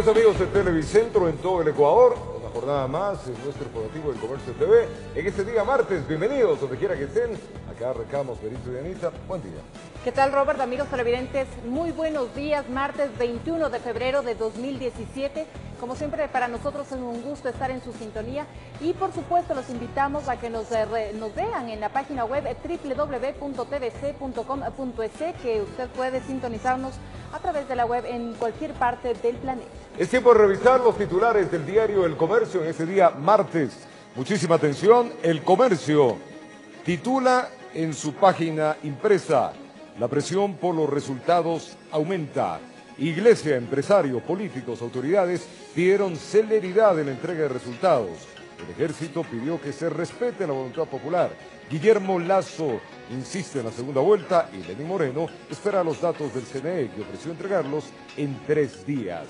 días, amigos de Televicentro en todo el Ecuador. Una jornada más en nuestro informativo del Comercio TV. En este día martes, bienvenidos donde quiera que estén. Acá arrancamos, Berito y Anita. Buen día. ¿Qué tal, Robert? Amigos televidentes, muy buenos días. Martes 21 de febrero de 2017. Como siempre, para nosotros es un gusto estar en su sintonía y por supuesto los invitamos a que nos vean en la página web www.tvc.com.es, que usted puede sintonizarnos a través de la web en cualquier parte del planeta. Es tiempo de revisar los titulares del diario El Comercio en este día martes. Muchísima atención, El Comercio titula en su página impresa: la presión por los resultados aumenta. Iglesia, empresarios, políticos, autoridades pidieron celeridad en la entrega de resultados. El ejército pidió que se respete la voluntad popular. Guillermo Lasso insiste en la segunda vuelta y Lenín Moreno espera los datos del CNE, que ofreció entregarlos en 3 días.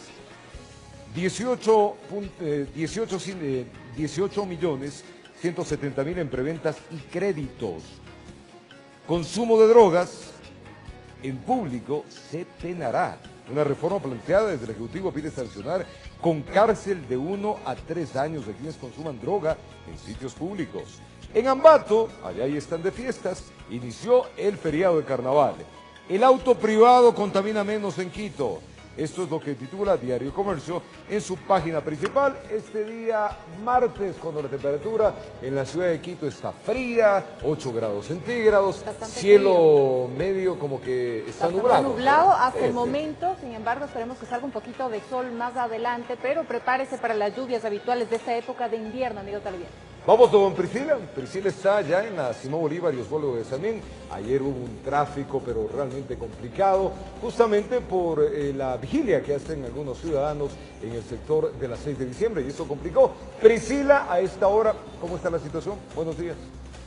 18.170.000 en preventas y créditos. Consumo de drogas en público se penará. Una reforma planteada desde el Ejecutivo pide sancionar con cárcel de 1 a 3 años a quienes consuman droga en sitios públicos. En Ambato, allá ahí están de fiestas, inició el feriado de carnaval. El auto privado contamina menos en Quito. Esto es lo que titula Diario Comercio en su página principal. Este día martes, cuando la temperatura en la ciudad de Quito está fría, 8 grados centígrados, cielo medio como que está nublado. Nublado hasta el momento, sin embargo esperemos que salga un poquito de sol más adelante, pero prepárese para las lluvias habituales de esta época de invierno, amigo televidente. Vamos con Priscila. Priscila está ya en la Simón Bolívar y Osvaldo de Samín. Ayer hubo un tráfico, pero realmente complicado, justamente por la vigilia que hacen algunos ciudadanos en el sector de la 6 de diciembre, y eso complicó. Priscila, a esta hora, ¿cómo está la situación? Buenos días.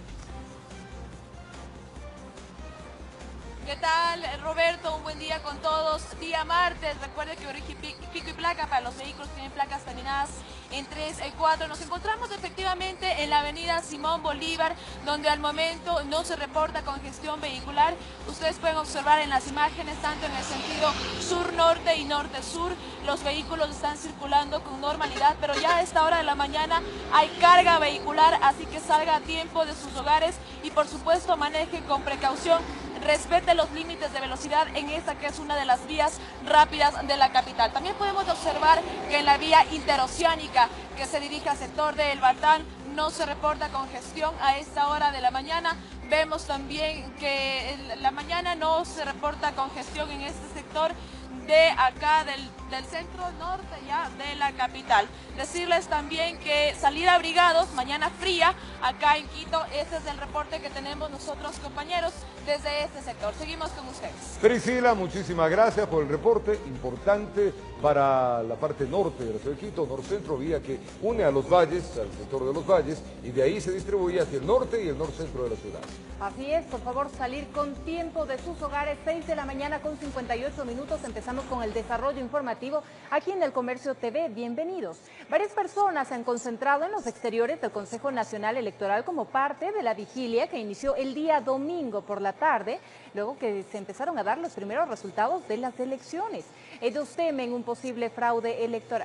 ¿Qué tal, Roberto? Un buen día con todos. Día martes, recuerde que origen pico y placa para los vehículos que tienen placas terminadas en 3 y 4. Nos encontramos efectivamente en la avenida Simón Bolívar, donde al momento no se reporta congestión vehicular. Ustedes pueden observar en las imágenes, tanto en el sentido sur-norte y norte-sur, los vehículos están circulando con normalidad, pero ya a esta hora de la mañana hay carga vehicular, así que salga a tiempo de sus hogares y por supuesto maneje con precaución. Respete los límites de velocidad en esta que es una de las vías rápidas de la capital. También podemos observar que en la vía interoceánica que se dirige al sector de El Batán no se reporta congestión a esta hora de la mañana. Vemos también que en la mañana no se reporta congestión en este sector de acá del centro norte ya de la capital. Decirles también que salir abrigados, mañana fría acá en Quito. Este es el reporte que tenemos nosotros, compañeros, desde este sector. Seguimos con ustedes. Priscila, muchísimas gracias por el reporte importante para la parte norte de la ciudad de Quito, norcentro, vía que une a los valles, al sector de los valles, y de ahí se distribuye hacia el norte y el norcentro de la ciudad. Así es, por favor salir con tiempo de sus hogares, 6 de la mañana con 58 minutos. Empezamos con el desarrollo informativo aquí en El Comercio TV. Bienvenidos. Varias personas se han concentrado en los exteriores del Consejo Nacional Electoral como parte de la vigilia que inició el día domingo por la tarde, luego que se empezaron a dar los primeros resultados de las elecciones. Ellos temen un posible fraude electoral.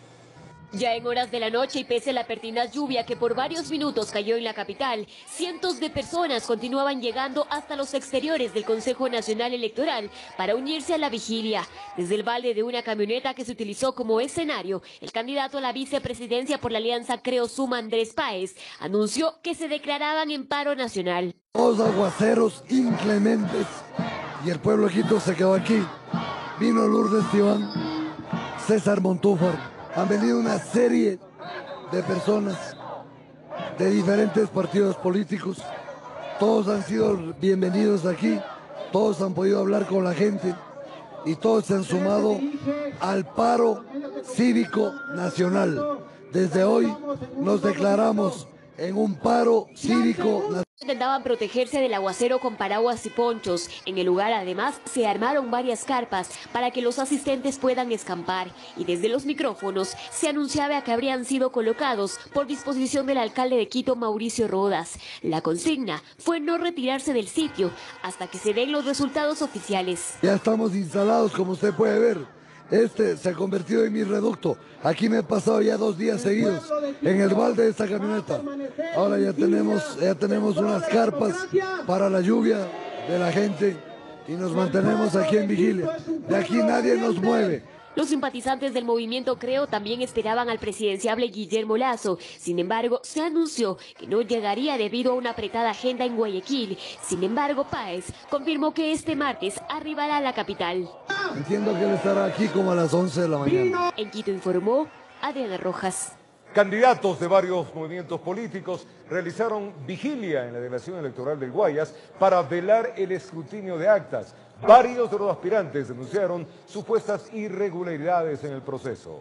Ya en horas de la noche y pese a la pertinaz lluvia que por varios minutos cayó en la capital, cientos de personas continuaban llegando hasta los exteriores del Consejo Nacional Electoral para unirse a la vigilia. Desde el balde de una camioneta que se utilizó como escenario, el candidato a la vicepresidencia por la alianza Creo Suma, Andrés Páez, anunció que se declaraban en paro nacional. Dos aguaceros inclementes y el pueblo de Quito se quedó aquí. Vino Lourdes Tibán, César Montúfar. Han venido una serie de personas de diferentes partidos políticos. Todos han sido bienvenidos aquí, todos han podido hablar con la gente y todos se han sumado al paro cívico nacional. Desde hoy nos declaramos en un paro cívico nacional. Intentaban protegerse del aguacero con paraguas y ponchos. En el lugar además se armaron varias carpas para que los asistentes puedan escampar y desde los micrófonos se anunciaba que habrían sido colocados por disposición del alcalde de Quito, Mauricio Rodas. La consigna fue no retirarse del sitio hasta que se den los resultados oficiales. Ya estamos instalados, como usted puede ver, Este se ha convertido en mi reducto. Aquí me he pasado ya 2 días seguidos en el balde de esta camioneta. Ahora ya tenemos unas carpas para la lluvia de la gente y nos mantenemos aquí en vigilia. De aquí nadie nos mueve. Los simpatizantes del movimiento Creo también esperaban al presidenciable Guillermo Lasso. Sin embargo, se anunció que no llegaría debido a una apretada agenda en Guayaquil. Sin embargo, Páez confirmó que este martes arribará a la capital. Entiendo que él estará aquí como a las 11 de la mañana. En Quito informó Adriana Rojas. Candidatos de varios movimientos políticos realizaron vigilia en la delegación electoral del Guayas para velar el escrutinio de actas. Varios de los aspirantes denunciaron supuestas irregularidades en el proceso.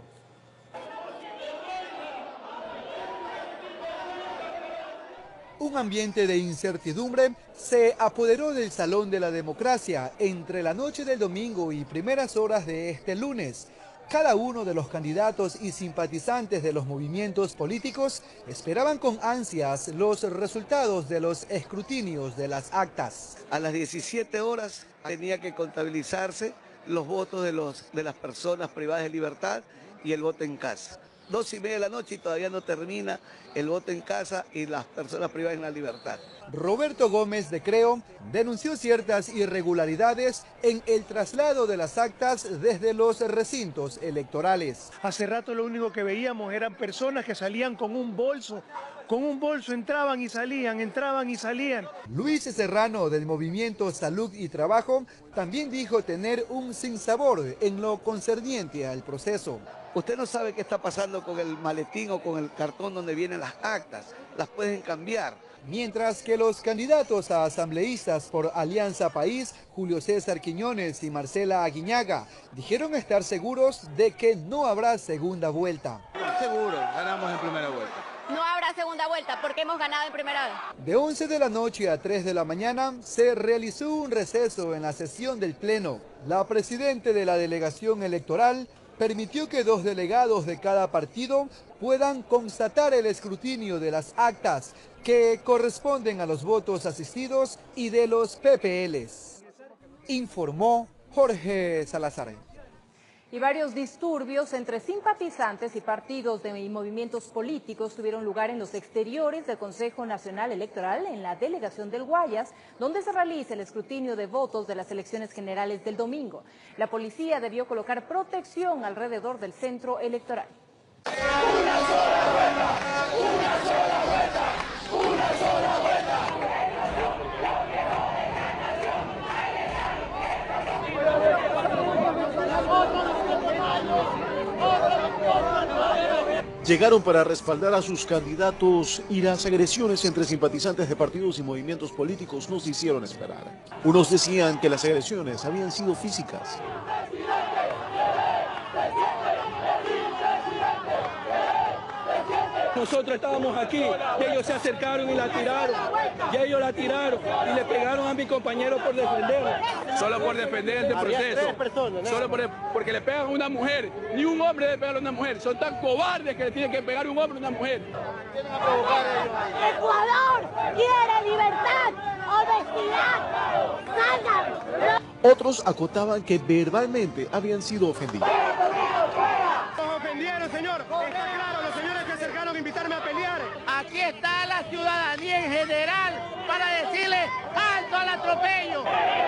Un ambiente de incertidumbre se apoderó del Salón de la Democracia entre la noche del domingo y primeras horas de este lunes. Cada uno de los candidatos y simpatizantes de los movimientos políticos esperaban con ansias los resultados de los escrutinios de las actas. A las 17 horas tenía que contabilizarse los votos de las personas privadas de libertad y el voto en casa. 2:30 de la noche y todavía no termina el voto en casa y las personas privadas en la libertad. Roberto Gómez de Creo denunció ciertas irregularidades en el traslado de las actas desde los recintos electorales. Hace rato lo único que veíamos eran personas que salían con un bolso entraban y salían. Luis Serrano del movimiento Salud y Trabajo también dijo tener un sinsabor en lo concerniente al proceso. Usted no sabe qué está pasando con el maletín o con el cartón donde vienen las actas, las pueden cambiar. Mientras que los candidatos a asambleístas por Alianza País, Julio César Quiñones y Marcela Aguiñaga, dijeron estar seguros de que no habrá segunda vuelta. Seguro, ganamos en primera vuelta. No habrá segunda vuelta porque hemos ganado en primera vez. De 11 de la noche a 3 de la mañana se realizó un receso en la sesión del Pleno. La presidenta de la delegación electoral permitió que 2 delegados de cada partido puedan constatar el escrutinio de las actas que corresponden a los votos asistidos y de los PPLs. Informó Jorge Salazar. Y varios disturbios entre simpatizantes y partidos y movimientos políticos tuvieron lugar en los exteriores del Consejo Nacional Electoral en la delegación del Guayas, donde se realiza el escrutinio de votos de las elecciones generales del domingo. La policía debió colocar protección alrededor del centro electoral. Una sola vuelta, una sola vuelta, una sola vuelta. Llegaron para respaldar a sus candidatos y las agresiones entre simpatizantes de partidos y movimientos políticos no se hicieron esperar. Unos decían que las agresiones habían sido físicas. Nosotros estábamos aquí y ellos se acercaron y la tiraron. Y ellos la tiraron y le pegaron a mi compañero por defenderlo. Solo por defender este proceso. Solo porque le pegan a una mujer. Ni un hombre le pega a una mujer. Son tan cobardes que le tienen que pegar a un hombre a una mujer. Ecuador quiere libertad, honestidad. ¡Salgan! Otros acotaban que verbalmente habían sido ofendidos. Nos ofendieron, señor. Está claro, los señores que acercaron a invitarme a pelear. Aquí está la ciudadanía en general para decirle alto al atropello.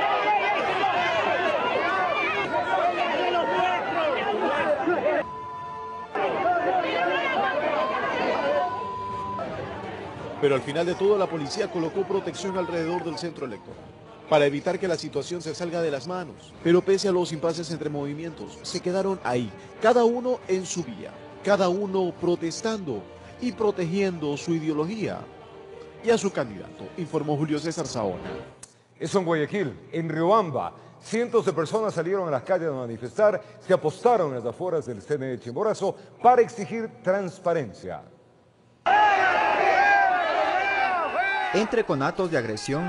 Pero al final de todo la policía colocó protección alrededor del centro electoral para evitar que la situación se salga de las manos. Pero pese a los impases entre movimientos, se quedaron ahí, cada uno en su vía, cada uno protestando y protegiendo su ideología y a su candidato, informó Julio César Saona. Eso en Guayaquil. En Riobamba, cientos de personas salieron a las calles a manifestar, se apostaron en las afueras del CNE Chimborazo para exigir transparencia. Entre conatos de agresión,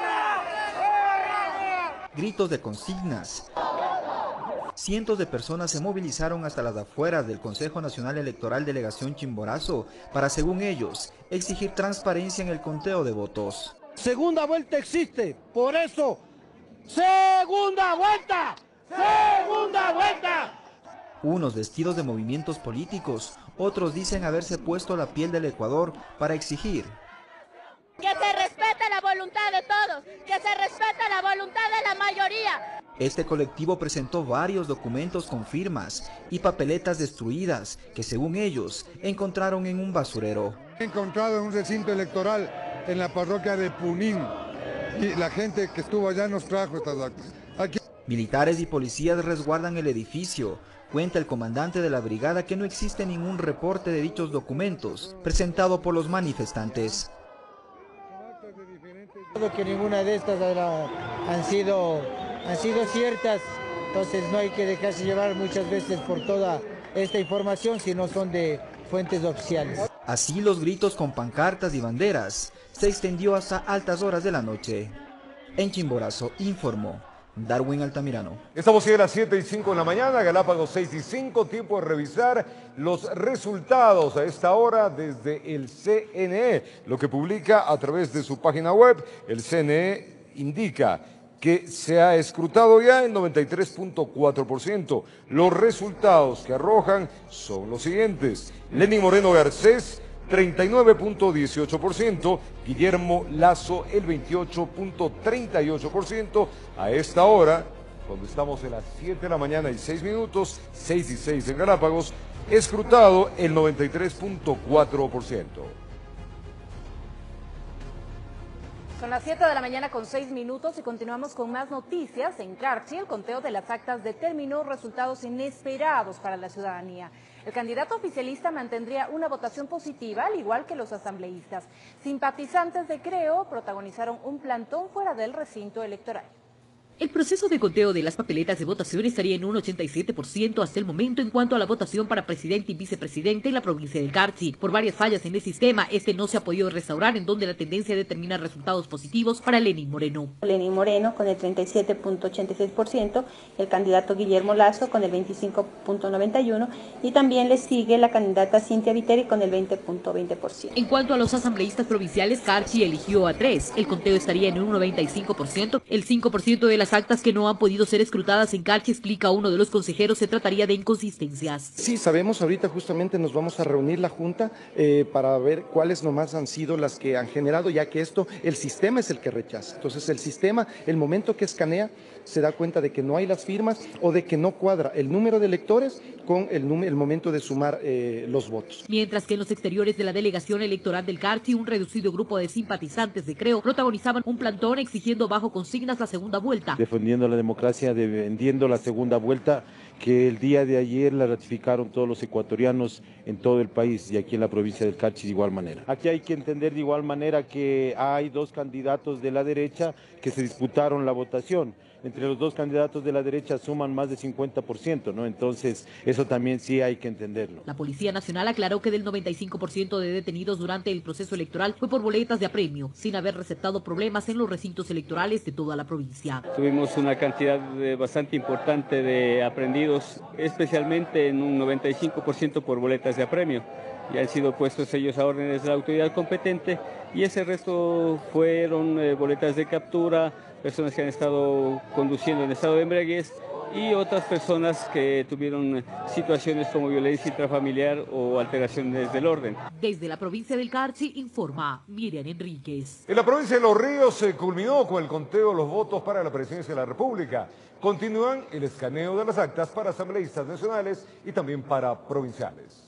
gritos de consignas, cientos de personas se movilizaron hasta las afueras del Consejo Nacional Electoral Delegación Chimborazo para, según ellos, exigir transparencia en el conteo de votos. Segunda vuelta existe, por eso, segunda vuelta, segunda vuelta, Unos vestidos de movimientos políticos, otros dicen haberse puesto la piel del Ecuador para exigir que se respete la voluntad de todos, que se respete la voluntad de la mayoría. Este colectivo presentó varios documentos con firmas y papeletas destruidas que, según ellos, encontraron en un basurero. Encontrado en un recinto electoral en la parroquia de Punín, y la gente que estuvo allá nos trajo estas actas. Militares y policías resguardan el edificio. Cuenta el comandante de la brigada que no existe ningún reporte de dichos documentos presentado por los manifestantes. Que ninguna de estas han sido ciertas, entonces no hay que dejarse llevar muchas veces por toda esta información si no son de fuentes oficiales. Así los gritos con pancartas y banderas se extendió hasta altas horas de la noche. En Chimborazo informó Darwin Altamirano. Estamos a las 7:05 de la mañana, Galápagos 6:05, tiempo de revisar los resultados a esta hora desde el CNE. Lo que publica a través de su página web, el CNE indica que se ha escrutado ya el 93.4%. Los resultados que arrojan son los siguientes: Lenín Moreno Garcés, 39.18%, Guillermo Lazo el 28.38%. A esta hora, cuando estamos en las 7 de la mañana y 6 minutos, 6:06 en Galápagos, escrutado el 93.4%. Son las 7 de la mañana con 6 minutos y continuamos con más noticias. En Carchi, el conteo de las actas determinó resultados inesperados para la ciudadanía. El candidato oficialista mantendría una votación positiva, al igual que los asambleístas. Simpatizantes de Creo protagonizaron un plantón fuera del recinto electoral. El proceso de conteo de las papeletas de votación estaría en un 87% hasta el momento en cuanto a la votación para presidente y vicepresidente en la provincia del Carchi. Por varias fallas en el sistema, este no se ha podido restaurar, en donde la tendencia determina resultados positivos para Lenín Moreno. Lenín Moreno con el 37.86%, el candidato Guillermo Lazo con el 25.91% y también le sigue la candidata Cintia Viteri con el 20.20%. En cuanto a los asambleístas provinciales, Carchi eligió a 3. El conteo estaría en un 95%. El 5% de las actas que no han podido ser escrutadas en Carchi, explica uno de los consejeros, se trataría de inconsistencias. Sí, sabemos, ahorita justamente nos vamos a reunir la Junta para ver cuáles nomás han sido las que han generado, ya que el sistema es el que rechaza. Entonces el sistema, el momento que escanea, se da cuenta de que no hay las firmas o de que no cuadra el número de electores con el momento de sumar los votos. Mientras que en los exteriores de la delegación electoral del Carchi, un reducido grupo de simpatizantes de Creo protagonizaban un plantón exigiendo bajo consignas la segunda vuelta. Defendiendo la democracia, defendiendo la segunda vuelta, que el día de ayer la ratificaron todos los ecuatorianos en todo el país y aquí en la provincia del Carchi de igual manera. Aquí hay que entender de igual manera que hay dos candidatos de la derecha que se disputaron la votación. Entre los dos candidatos de la derecha suman más de 50%, ¿no? Entonces, eso también sí hay que entenderlo. La Policía Nacional aclaró que del 95% de detenidos durante el proceso electoral fue por boletas de apremio, sin haber receptado problemas en los recintos electorales de toda la provincia. Tuvimos una cantidad bastante importante de aprehendidos, especialmente en un 95% por boletas de apremio. Y han sido puestos ellos a órdenes de la autoridad competente y ese resto fueron boletas de captura, personas que han estado conduciendo en estado de embriaguez y otras personas que tuvieron situaciones como violencia intrafamiliar o alteraciones del orden. Desde la provincia del Carchi informa Miriam Enríquez. En la provincia de Los Ríos se culminó con el conteo de los votos para la presidencia de la República. Continúan el escaneo de las actas para asambleístas nacionales y también para provinciales.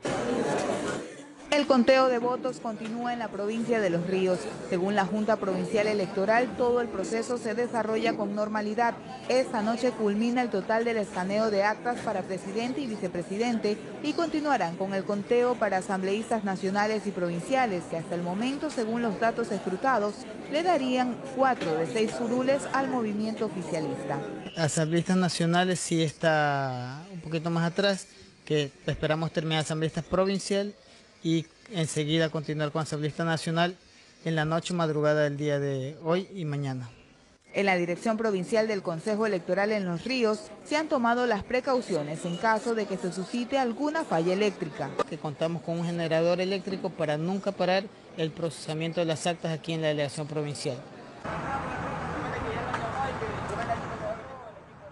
El conteo de votos continúa en la provincia de Los Ríos. Según la Junta Provincial Electoral, todo el proceso se desarrolla con normalidad. Esta noche culmina el total del escaneo de actas para presidente y vicepresidente y continuarán con el conteo para asambleístas nacionales y provinciales, que hasta el momento, según los datos escrutados, le darían 4 de 6 curules al movimiento oficialista. Asambleístas nacionales sí está un poquito más atrás, que esperamos terminar asambleístas provincial y enseguida continuar con asambleísta nacional en la noche madrugada del día de hoy y mañana. En la dirección provincial del Consejo Electoral en Los Ríos se han tomado las precauciones en caso de que se suscite alguna falla eléctrica. Que contamos con un generador eléctrico para nunca parar el procesamiento de las actas aquí en la delegación provincial.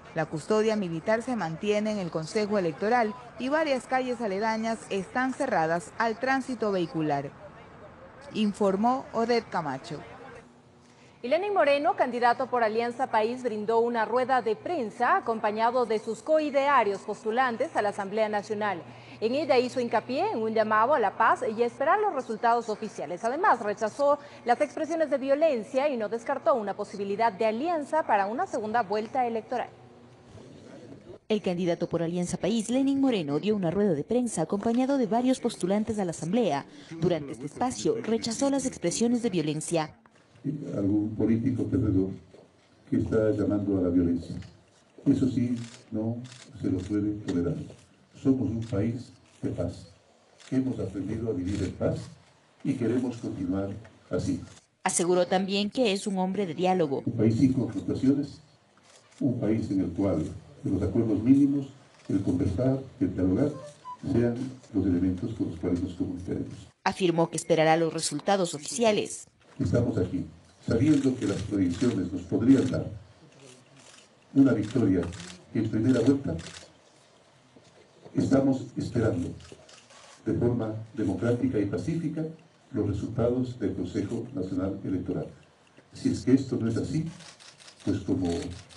La custodia militar se mantiene en el Consejo Electoral y varias calles aledañas están cerradas al tránsito vehicular. Informó Odette Camacho. Y Lenín Moreno, candidato por Alianza País, brindó una rueda de prensa acompañado de sus coidearios postulantes a la Asamblea Nacional. En ella hizo hincapié en un llamado a la paz y a esperar los resultados oficiales. Además, rechazó las expresiones de violencia y no descartó una posibilidad de alianza para una segunda vuelta electoral. El candidato por Alianza País, Lenín Moreno, dio una rueda de prensa acompañado de varios postulantes a la Asamblea. Durante este espacio, rechazó las expresiones de violencia. Algún político perdedor que está llamando a la violencia. Eso sí, no se lo puede tolerar. Somos un país de paz. Hemos aprendido a vivir en paz y queremos continuar así. Aseguró también que es un hombre de diálogo. Un país sin confrontaciones, un país en el cual los acuerdos mínimos, el conversar, el dialogar, sean los elementos con los cuales nos comunicaremos. Afirmó que esperará los resultados oficiales. Estamos aquí, sabiendo que las proyecciones nos podrían dar una victoria en primera vuelta. Estamos esperando de forma democrática y pacífica los resultados del Consejo Nacional Electoral. Si es que esto no es así, pues como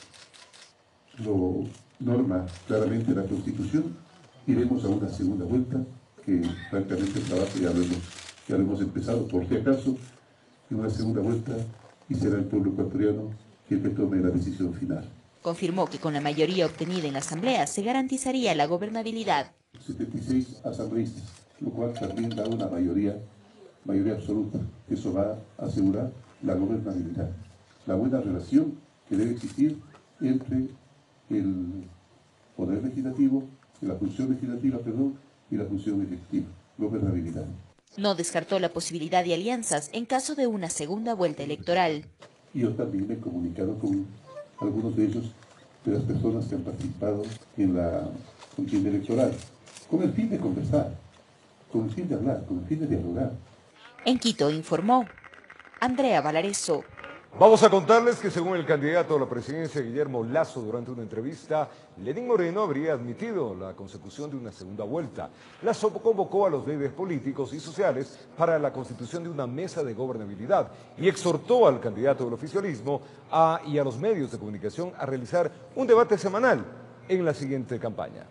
lo norma claramente la Constitución, iremos a una segunda vuelta que francamente el trabajo ya lo hemos empezado, por si acaso, en una segunda vuelta, y será el pueblo ecuatoriano quien tome la decisión final. Confirmó que con la mayoría obtenida en la Asamblea se garantizaría la gobernabilidad. 76 asambleístas, lo cual también da una mayoría absoluta. Eso va a asegurar la gobernabilidad, la buena relación que debe existir entre el poder legislativo, la función legislativa, y la función ejecutiva, gobernabilidad. No descartó la posibilidad de alianzas en caso de una segunda vuelta electoral. Yo también me he comunicado con algunos de ellos, de las personas que han participado en la contienda electoral, con el fin de conversar, con el fin de hablar, con el fin de dialogar. En Quito informó Andrea Valareso. Vamos a contarles que según el candidato a la presidencia Guillermo Lasso, durante una entrevista, Lenín Moreno habría admitido la consecución de una segunda vuelta. Lasso convocó a los líderes políticos y sociales para la constitución de una mesa de gobernabilidad y exhortó al candidato del oficialismo y a los medios de comunicación a realizar un debate semanal en la siguiente campaña.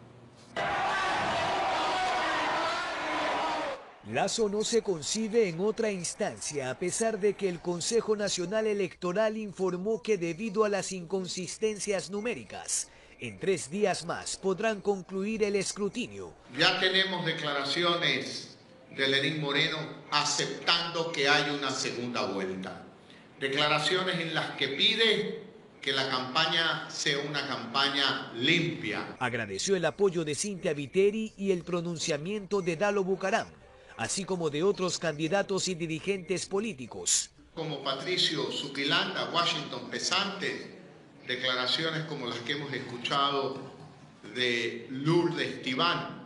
Lasso no se concibe en otra instancia, a pesar de que el Consejo Nacional Electoral informó que debido a las inconsistencias numéricas, en 3 días más podrán concluir el escrutinio. Ya tenemos declaraciones de Lenín Moreno aceptando que hay una segunda vuelta. Declaraciones en las que pide que la campaña sea una campaña limpia. Agradeció el apoyo de Cynthia Viteri y el pronunciamiento de Dalo Bucaram, así como de otros candidatos y dirigentes políticos. Como Patricio Zuquilanda, Washington Pesante, declaraciones como las que hemos escuchado de Lourdes Tibán.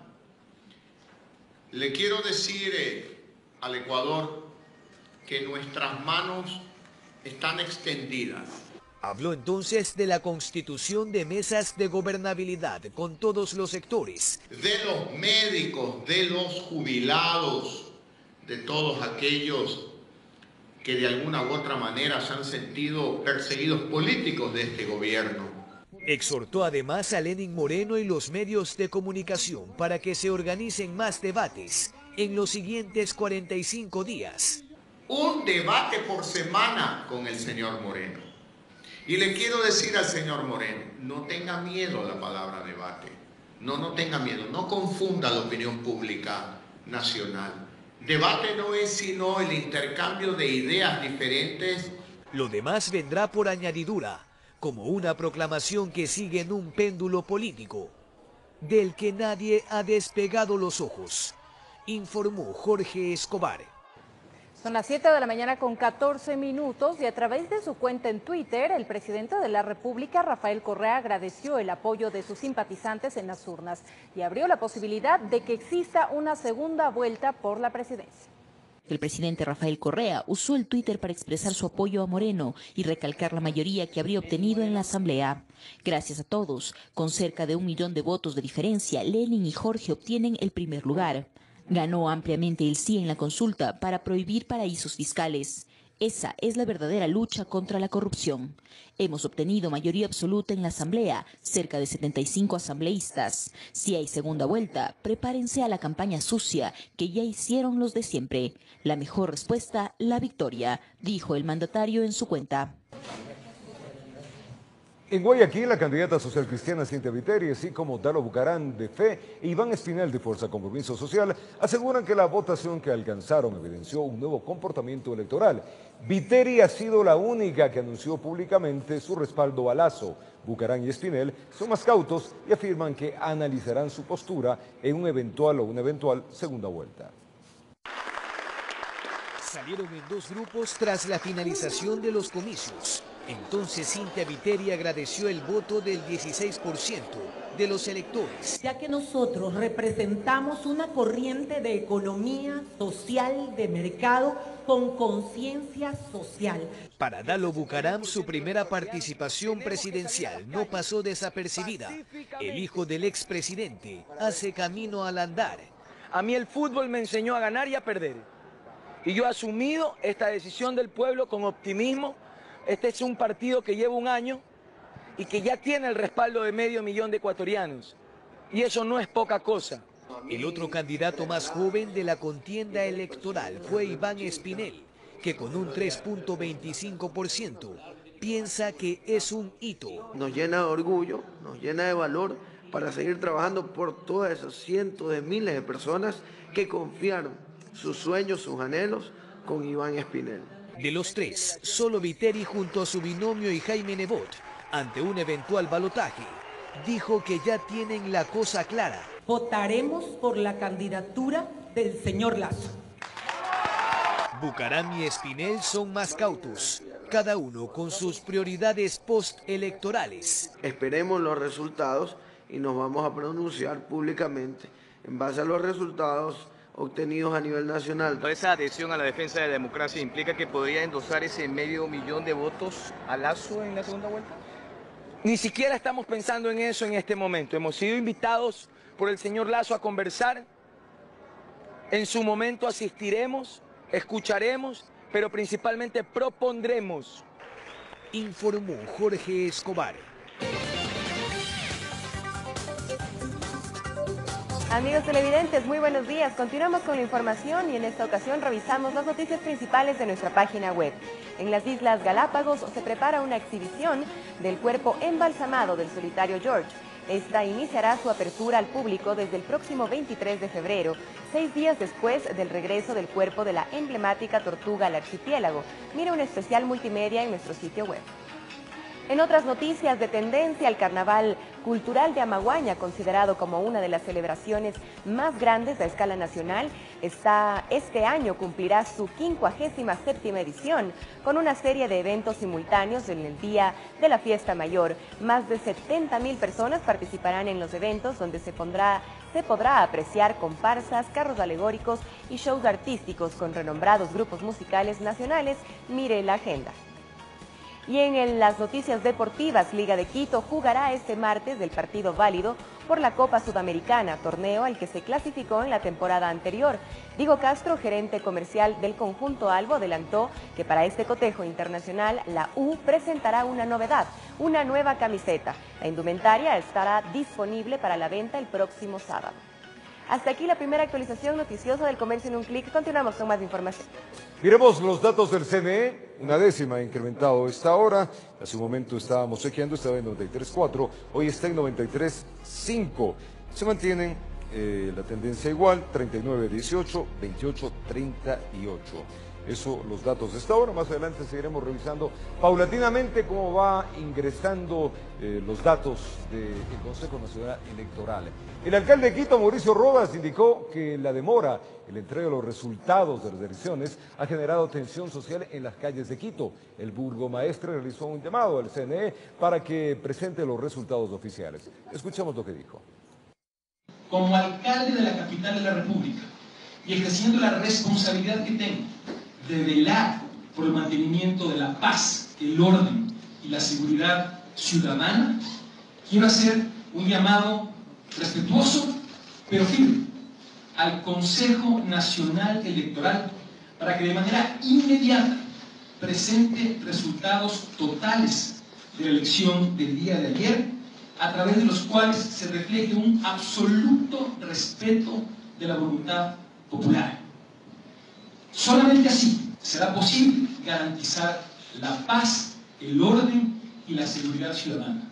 Le quiero decir al Ecuador que nuestras manos están extendidas. Habló entonces de la constitución de mesas de gobernabilidad con todos los sectores. De los médicos, de los jubilados, de todos aquellos que de alguna u otra manera se han sentido perseguidos políticos de este gobierno. Exhortó además a Lenín Moreno y los medios de comunicación para que se organicen más debates en los siguientes 45 días. Un debate por semana con el señor Moreno. Y le quiero decir al señor Moreno, no tenga miedo a la palabra debate. No tenga miedo, no confunda la opinión pública nacional. Debate no es sino el intercambio de ideas diferentes. Lo demás vendrá por añadidura, como una proclamación que sigue en un péndulo político, del que nadie ha despegado los ojos, informó Jorge Escobar. Son las 7 de la mañana con 14 minutos y a través de su cuenta en Twitter, el presidente de la República, Rafael Correa, agradeció el apoyo de sus simpatizantes en las urnas y abrió la posibilidad de que exista una segunda vuelta por la presidencia. El presidente Rafael Correa usó el Twitter para expresar su apoyo a Moreno y recalcar la mayoría que habría obtenido en la asamblea. Gracias a todos, con cerca de 1 millón de votos de diferencia, Lenin y Jorge obtienen el primer lugar. Ganó ampliamente el sí en la consulta para prohibir paraísos fiscales. Esa es la verdadera lucha contra la corrupción. Hemos obtenido mayoría absoluta en la asamblea, cerca de 75 asambleístas. Si hay segunda vuelta, prepárense a la campaña sucia que ya hicieron los de siempre. La mejor respuesta, la victoria, dijo el mandatario en su cuenta. En Guayaquil, la candidata social cristiana Cintia Viteri, así como Dalo Bucarán de FE e Iván Espinel de Fuerza Compromiso Social, aseguran que la votación que alcanzaron evidenció un nuevo comportamiento electoral. Viteri ha sido la única que anunció públicamente su respaldo a Lasso. Bucarán y Espinel son más cautos y afirman que analizarán su postura en una eventual segunda vuelta. Salieron en 2 grupos tras la finalización de los comicios. Entonces Cintia Viteri agradeció el voto del 16% de los electores. Ya que nosotros representamos una corriente de economía social, de mercado, con conciencia social. Para Dalo Bucaram, su primera participación presidencial no pasó desapercibida. El hijo del expresidente hace camino al andar. A mí el fútbol me enseñó a ganar y a perder. Y yo he asumido esta decisión del pueblo con optimismo. Este es un partido que lleva 1 año y que ya tiene el respaldo de medio millón de ecuatorianos. Y eso no es poca cosa. El otro candidato más joven de la contienda electoral fue Iván Espinel, que con un 3.25% piensa que es un hito. Nos llena de orgullo, nos llena de valor para seguir trabajando por todos esos cientos de miles de personas que confiaron sus sueños, sus anhelos con Iván Espinel. De los 3, solo Viteri junto a su binomio y Jaime Nebot, ante un eventual balotaje, dijo que ya tienen la cosa clara. Votaremos por la candidatura del señor Lasso. Bucaram y Espinel son más cautos, cada uno con sus prioridades postelectorales. Esperemos los resultados y nos vamos a pronunciar públicamente en base a los resultados obtenidos a nivel nacional. Esa adhesión a la defensa de la democracia implica que podría endosar ese medio millón de votos a Lasso en la segunda vuelta. Ni siquiera estamos pensando en eso en este momento. Hemos sido invitados por el señor Lasso a conversar. En su momento asistiremos, escucharemos, pero principalmente propondremos. Informó Jorge Escobar. Amigos televidentes, muy buenos días. Continuamos con la información y en esta ocasión revisamos las noticias principales de nuestra página web. En las Islas Galápagos se prepara una exhibición del cuerpo embalsamado del solitario George. Esta iniciará su apertura al público desde el próximo 23 de febrero, 6 días después del regreso del cuerpo de la emblemática tortuga al archipiélago. Mira un especial multimedia en nuestro sitio web. En otras noticias de tendencia, el Carnaval Cultural de Amaguaña, considerado como una de las celebraciones más grandes a escala nacional, este año cumplirá su 57ª edición, con una serie de eventos simultáneos en el día de la fiesta mayor. Más de 70.000 personas participarán en los eventos, donde se podrá apreciar comparsas, carros alegóricos y shows artísticos con renombrados grupos musicales nacionales. Mire la agenda. Y en las noticias deportivas, Liga de Quito jugará este martes del partido válido por la Copa Sudamericana, torneo al que se clasificó en la temporada anterior. Diego Castro, gerente comercial del conjunto Albo, adelantó que para este cotejo internacional la U presentará una novedad, una nueva camiseta. La indumentaria estará disponible para la venta el próximo sábado. Hasta aquí la primera actualización noticiosa del Comercio en un Clic. Continuamos con más información. Miremos los datos del CNE, 1/10 incrementado esta hora. Hace un momento estábamos chequeando, estaba en 93.4, hoy está en 93.5. Se mantienen la tendencia igual, 39.18, 28.38. Eso, los datos de esta hora. Más adelante seguiremos revisando paulatinamente cómo va ingresando los datos del Consejo Nacional Electoral. El alcalde de Quito, Mauricio Rodas, indicó que la demora en la entrega de los resultados de las elecciones ha generado tensión social en las calles de Quito. El burgomaestre realizó un llamado al CNE para que presente los resultados oficiales. Escuchemos lo que dijo. Como alcalde de la capital de la República, y ejerciendo la responsabilidad que tengo de velar por el mantenimiento de la paz, el orden y la seguridad ciudadana, quiero hacer un llamado respetuoso pero firme al Consejo Nacional Electoral para que de manera inmediata presente resultados totales de la elección del día de ayer, a través de los cuales se refleje un absoluto respeto de la voluntad popular. Solamente así será posible garantizar la paz, el orden y la seguridad ciudadana.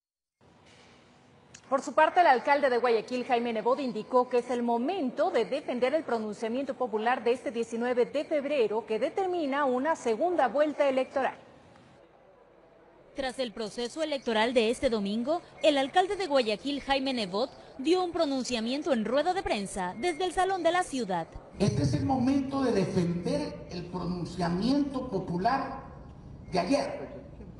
Por su parte, el alcalde de Guayaquil, Jaime Nebot, indicó que es el momento de defender el pronunciamiento popular de este 19 de febrero que determina una segunda vuelta electoral. Tras el proceso electoral de este domingo, el alcalde de Guayaquil, Jaime Nebot, dio un pronunciamiento en rueda de prensa desde el Salón de la Ciudad. Este es el momento de defender el pronunciamiento popular de ayer,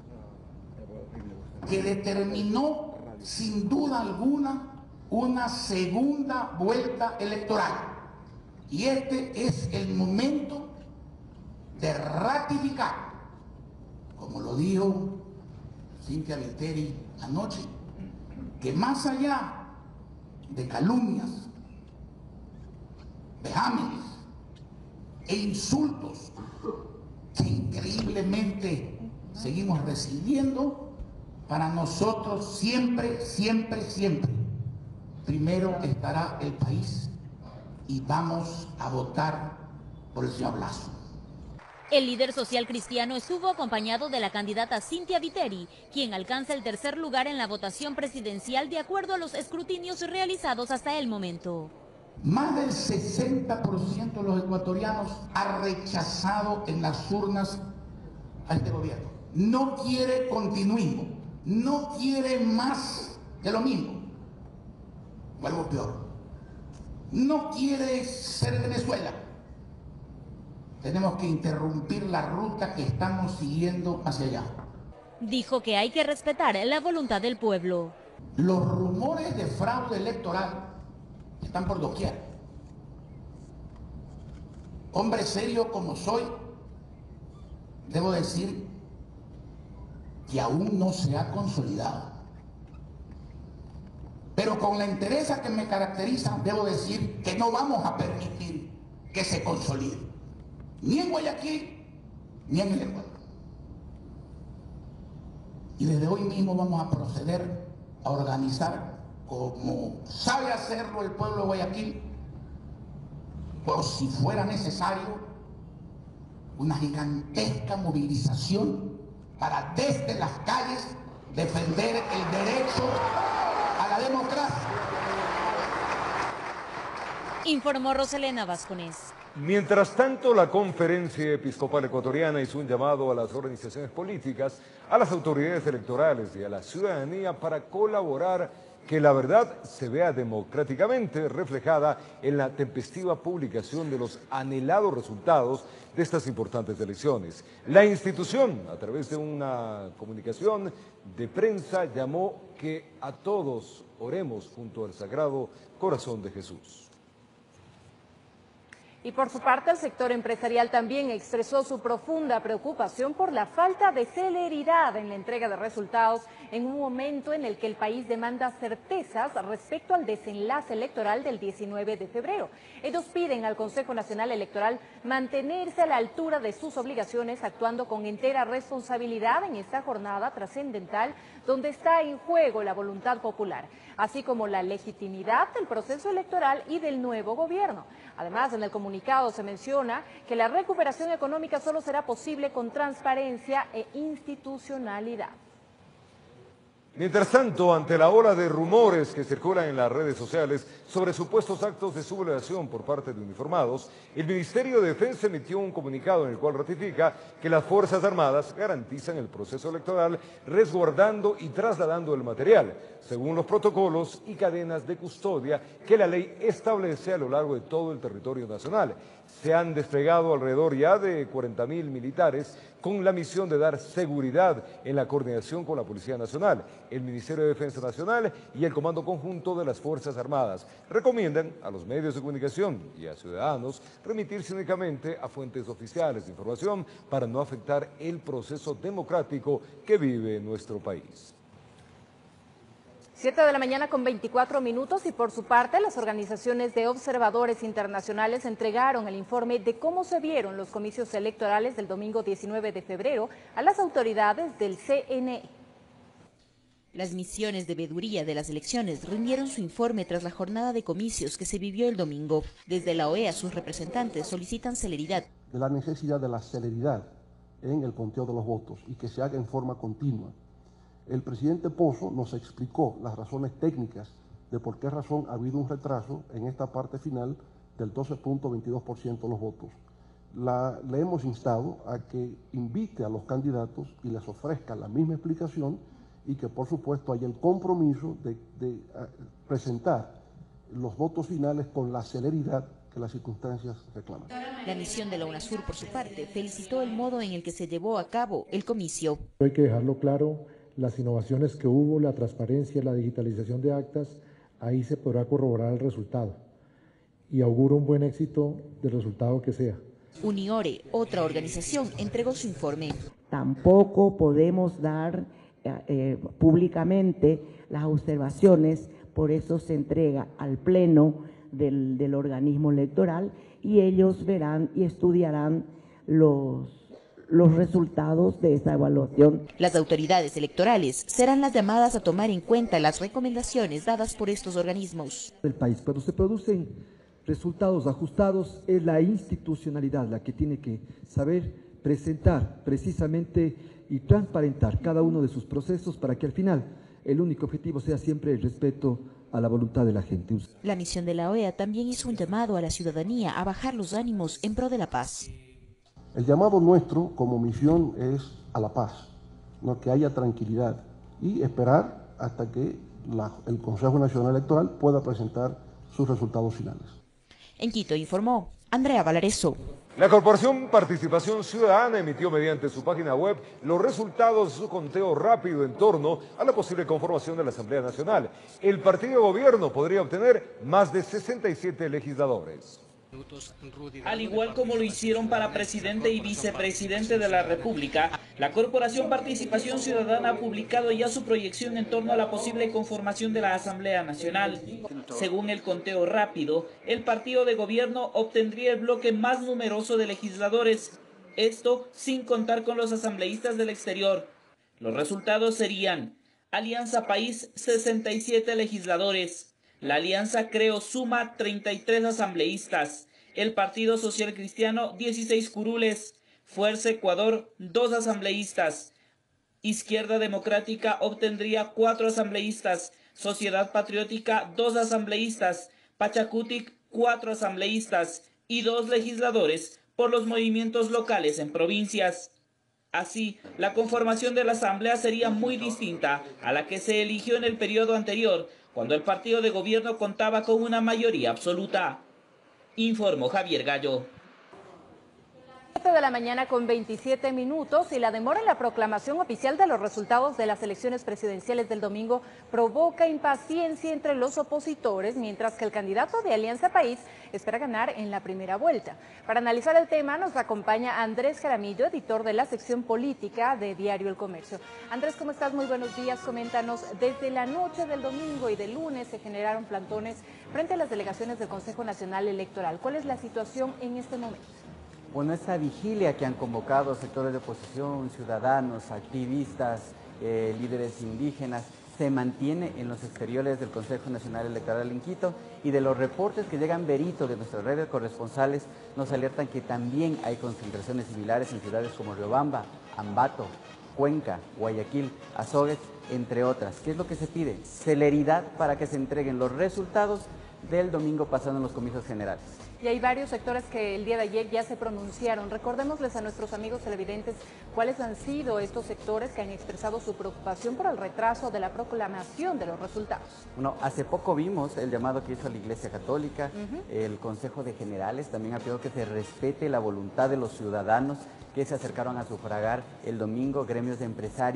que determinó sin duda alguna una segunda vuelta electoral. Y este es el momento de ratificar, como lo dijo Cintia Viteri anoche, que más allá de calumnias, vejámenes e insultos que increíblemente seguimos recibiendo, para nosotros siempre, siempre, siempre, primero estará el país y vamos a votar por el señor Lasso. El líder social cristiano estuvo acompañado de la candidata Cintia Viteri, quien alcanza el tercer lugar en la votación presidencial de acuerdo a los escrutinios realizados hasta el momento. Más del 60% de los ecuatorianos ha rechazado en las urnas a este gobierno. No quiere continuismo, no quiere más de lo mismo, o algo peor. No quiere ser Venezuela. Tenemos que interrumpir la ruta que estamos siguiendo hacia allá. Dijo que hay que respetar la voluntad del pueblo. Los rumores de fraude electoral están por doquier. Hombre serio como soy, debo decir que aún no se ha consolidado. Pero con la entereza que me caracteriza, debo decir que no vamos a permitir que se consolide, ni en Guayaquil, ni en el Ecuador. Y desde hoy mismo vamos a proceder a organizar, como sabe hacerlo el pueblo de Guayaquil, por si fuera necesario, una gigantesca movilización para desde las calles defender el derecho a la democracia. Informó Roselena Vasconés. Mientras tanto, la Conferencia Episcopal Ecuatoriana hizo un llamado a las organizaciones políticas, a las autoridades electorales y a la ciudadanía para colaborar que la verdad se vea democráticamente reflejada en la tempestiva publicación de los anhelados resultados de estas importantes elecciones. La institución, a través de una comunicación de prensa, llamó que a todos oremos junto al Sagrado Corazón de Jesús. Y por su parte, el sector empresarial también expresó su profunda preocupación por la falta de celeridad en la entrega de resultados en un momento en el que el país demanda certezas respecto al desenlace electoral del 19 de febrero. Ellos piden al Consejo Nacional Electoral mantenerse a la altura de sus obligaciones, actuando con entera responsabilidad en esta jornada trascendental donde está en juego la voluntad popular, así como la legitimidad del proceso electoral y del nuevo gobierno. Además, en el comunicado se menciona que la recuperación económica solo será posible con transparencia e institucionalidad. Mientras tanto, ante la ola de rumores que circulan en las redes sociales sobre supuestos actos de sublevación por parte de uniformados, el Ministerio de Defensa emitió un comunicado en el cual ratifica que las Fuerzas Armadas garantizan el proceso electoral resguardando y trasladando el material, según los protocolos y cadenas de custodia que la ley establece a lo largo de todo el territorio nacional. Se han desplegado alrededor ya de 40.000 militares con la misión de dar seguridad en la coordinación con la Policía Nacional. el Ministerio de Defensa Nacional y el Comando Conjunto de las Fuerzas Armadas. Recomiendan a los medios de comunicación y a ciudadanos remitirse únicamente a fuentes oficiales de información para no afectar el proceso democrático que vive nuestro país. 7 de la mañana con 24 minutos y por su parte las organizaciones de observadores internacionales entregaron el informe de cómo se vieron los comicios electorales del domingo 19 de febrero a las autoridades del CNE. Las misiones de veeduría de las elecciones rindieron su informe tras la jornada de comicios que se vivió el domingo. Desde la OEA sus representantes solicitan celeridad. De la necesidad de la celeridad en el conteo de los votos y que se haga en forma continua. El presidente Pozo nos explicó las razones técnicas de por qué razón ha habido un retraso en esta parte final del 12.22% de los votos. Le hemos instado a que invite a los candidatos y les ofrezca la misma explicación y que por supuesto haya el compromiso de presentar los votos finales con la celeridad que las circunstancias reclaman. La misión de la UNASUR, por su parte, felicitó el modo en el que se llevó a cabo el comicio. Hay que dejarlo claro, las innovaciones que hubo, la transparencia, la digitalización de actas, ahí se podrá corroborar el resultado y auguro un buen éxito del resultado que sea. Uniore, otra organización, entregó su informe. Tampoco podemos dar públicamente las observaciones, por eso se entrega al Pleno del organismo electoral y ellos verán y estudiarán los resultados de esa evaluación. Las autoridades electorales serán las llamadas a tomar en cuenta las recomendaciones dadas por estos organismos. El país, cuando se producen resultados ajustados, es la institucionalidad la que tiene que saber presentar precisamente y transparentar cada uno de sus procesos para que al final el único objetivo sea siempre el respeto a la voluntad de la gente. La misión de la OEA también hizo un llamado a la ciudadanía a bajar los ánimos en pro de la paz. El llamado nuestro como misión es a la paz, ¿no? Que haya tranquilidad y esperar hasta que el Consejo Nacional Electoral pueda presentar sus resultados finales. En Quito informó Andrea Valareso. La Corporación Participación Ciudadana emitió mediante su página web los resultados de su conteo rápido en torno a la posible conformación de la Asamblea Nacional. El partido de gobierno podría obtener más de 67 legisladores. Al igual como lo hicieron para presidente y vicepresidente de la República, la Corporación Participación Ciudadana ha publicado ya su proyección en torno a la posible conformación de la Asamblea Nacional. Según el conteo rápido, el partido de gobierno obtendría el bloque más numeroso de legisladores, esto sin contar con los asambleístas del exterior. Los resultados serían: Alianza País, 67 legisladores. La Alianza Creo suma 33 asambleístas. El Partido Social Cristiano, 16 curules. Fuerza Ecuador, 2 asambleístas. Izquierda Democrática obtendría 4 asambleístas. Sociedad Patriótica, 2 asambleístas. Pachacutic, 4 asambleístas. Y 2 legisladores por los movimientos locales en provincias. Así, la conformación de la Asamblea sería muy distinta a la que se eligió en el periodo anterior, cuando el partido de gobierno contaba con una mayoría absoluta. Informó Javier Gallo. 7 de la mañana con 27 minutos y la demora en la proclamación oficial de los resultados de las elecciones presidenciales del domingo provoca impaciencia entre los opositores, mientras que el candidato de Alianza País espera ganar en la primera vuelta. Para analizar el tema nos acompaña Andrés Jaramillo, editor de la sección política de Diario El Comercio. Andrés, ¿cómo estás? Muy buenos días. Coméntanos, desde la noche del domingo y del lunes se generaron plantones frente a las delegaciones del Consejo Nacional Electoral. ¿Cuál es la situación en este momento? Bueno, esa vigilia que han convocado sectores de oposición, ciudadanos, activistas, líderes indígenas, se mantiene en los exteriores del Consejo Nacional Electoral en Quito, y de los reportes que llegan veritos de nuestras redes corresponsales nos alertan que también hay concentraciones similares en ciudades como Riobamba, Ambato, Cuenca, Guayaquil, Azogues, entre otras. ¿Qué es lo que se pide? Celeridad para que se entreguen los resultados del domingo pasado en los comicios generales. Y hay varios sectores que el día de ayer ya se pronunciaron. Recordémosles a nuestros amigos televidentes cuáles han sido estos sectores que han expresado su preocupación por el retraso de la proclamación de los resultados. Bueno, hace poco vimos el llamado que hizo la Iglesia Católica, el Consejo de Generales también ha pedido que se respete la voluntad de los ciudadanos que se acercaron a sufragar el domingo, gremios de empresarios,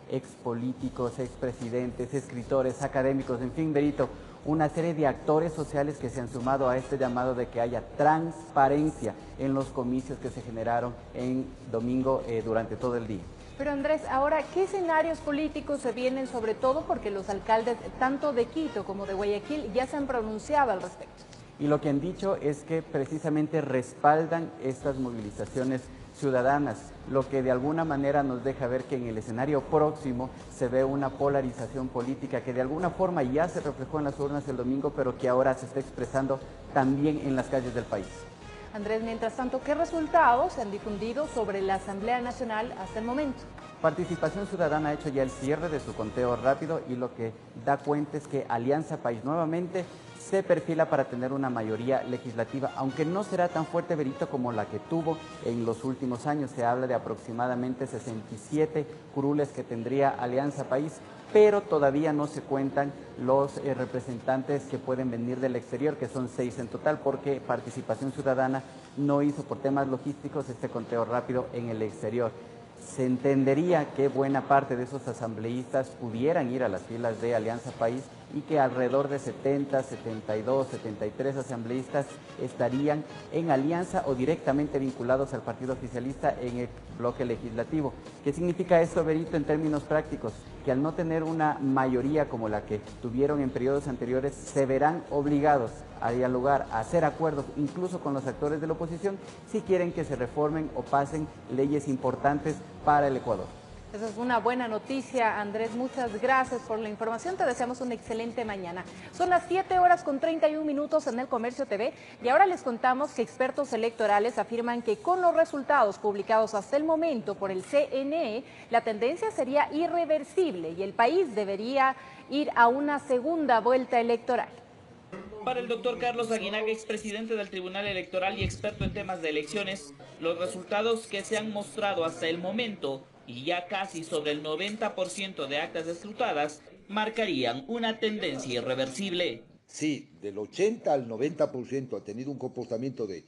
expolíticos, expresidentes, escritores, académicos, en fin, Berito, una serie de actores sociales que se han sumado a este llamado de que haya transparencia en los comicios que se generaron en domingo durante todo el día. Pero Andrés, ahora, ¿qué escenarios políticos se vienen, sobre todo porque los alcaldes tanto de Quito como de Guayaquil ya se han pronunciado al respecto? Y lo que han dicho es que precisamente respaldan estas movilizaciones ciudadanas, lo que de alguna manera nos deja ver que en el escenario próximo se ve una polarización política que de alguna forma ya se reflejó en las urnas el domingo, pero que ahora se está expresando también en las calles del país. Andrés, mientras tanto, ¿qué resultados se han difundido sobre la Asamblea Nacional hasta el momento? Participación Ciudadana ha hecho ya el cierre de su conteo rápido y lo que da cuenta es que Alianza País nuevamente se perfila para tener una mayoría legislativa, aunque no será tan fuerte, Berito, como la que tuvo en los últimos años. Se habla de aproximadamente 67 curules que tendría Alianza País, pero todavía no se cuentan los representantes que pueden venir del exterior, que son 6 en total, porque Participación Ciudadana no hizo por temas logísticos este conteo rápido en el exterior. Se entendería que buena parte de esos asambleístas pudieran ir a las filas de Alianza País y que alrededor de 70, 72, 73 asambleístas estarían en alianza o directamente vinculados al partido oficialista en el bloque legislativo. ¿Qué significa esto, Berito, en términos prácticos? Que al no tener una mayoría como la que tuvieron en periodos anteriores, se verán obligados a dialogar, a hacer acuerdos, incluso con los actores de la oposición, si quieren que se reformen o pasen leyes importantes para el Ecuador. Esa es una buena noticia, Andrés. Muchas gracias por la información. Te deseamos una excelente mañana. Son las 7:31 en El Comercio TV y ahora les contamos que expertos electorales afirman que con los resultados publicados hasta el momento por el CNE, la tendencia sería irreversible y el país debería ir a una segunda vuelta electoral. Para el doctor Carlos Aguinaga, expresidente del Tribunal Electoral y experto en temas de elecciones, los resultados que se han mostrado hasta el momento y ya casi sobre el 90% de actas escrutadas marcarían una tendencia irreversible. Sí, del 80 al 90% ha tenido un comportamiento de